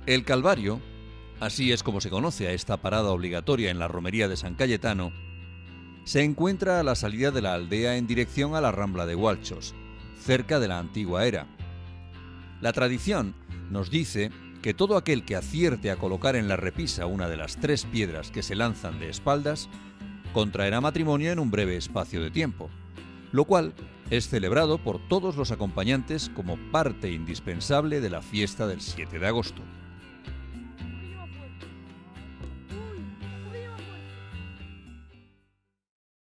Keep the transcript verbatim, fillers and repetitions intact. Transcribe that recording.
El Calvario, así es como se conoce a esta parada obligatoria en la romería de San Cayetano, se encuentra a la salida de la aldea en dirección a la Rambla de Gualchos, cerca de la antigua era. La tradición nos dice que todo aquel que acierte a colocar en la repisa una de las tres piedras que se lanzan de espaldas, contraerá matrimonio en un breve espacio de tiempo, lo cual es celebrado por todos los acompañantes como parte indispensable de la fiesta del siete de agosto.